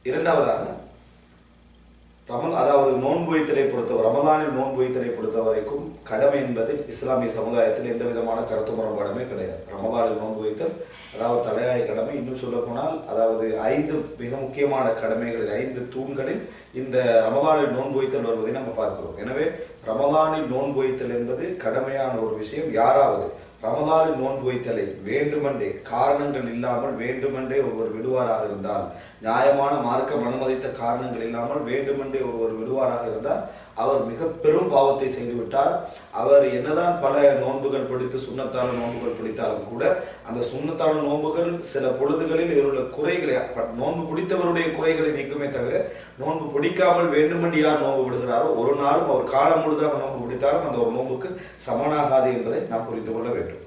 இரண்டாவதாக அதாவது நோன்பு வைத்தலை பொறுத்தவரை ரமலானில் நோன்பு வைத்தலை பொறுத்த வரைக்கும் கடமை என்பது இஸ்லாமிய சமுதாயத்தில் எந்த விதமான கருத்து முரண்பாடுமே கிடையாது. ரமலானில் நோன்பு வைத்தல் அதாவது தலையாய கடமை. இன்னும் சொல்ல போனால் அதாவது 5 மிக முக்கியமான கடமைகளில் 5 தூண்களில் இந்த ரமலானில் நோன்பு வைத்தல் வருவதை நம்ம பார்க்கிறோம். எனவே ரமலானில் நோன்பு வைத்தல் என்பது கடமையான ஒரு விஷயம். யாராவது ரமலானில் நோன்பு வைத்தலை வேண்டுமென்றே காரணங்கள் இல்லாமல் வேண்டுமென்றே ஒருவர் விடுவாராக இருந்தால், நியாயமான மார்க்கம் அனுமதித்த காரணங்கள் இல்லாமல் வேண்டுமென்றே ஒருவர் விடுவாராக இருந்தால் அவர் மிக பெரும் பாவத்தை செய்துவிட்டார். அவர் என்னதான் பல நோன்புகள் பிடித்து சுண்ணத்தான நோன்புகள் பிடித்தாலும் கூட அந்த சுண்ணத்தான நோன்புகள் சில பொழுதுகளில் இவருடைய குறைகளை நோன்பு பிடித்தவருடைய குறைகளை நீக்குமே தவிர நோன்பு பிடிக்காமல் வேண்டுமென்று யார் நோன்பு விடுகிறாரோ ஒரு நாளும் அவர் காலம் முழுதாக நோன்பு பிடித்தாலும் அந்த ஒரு நோன்புக்கு சமனாகாது என்பதை நாம் புரிந்து கொள்ள வேண்டும்.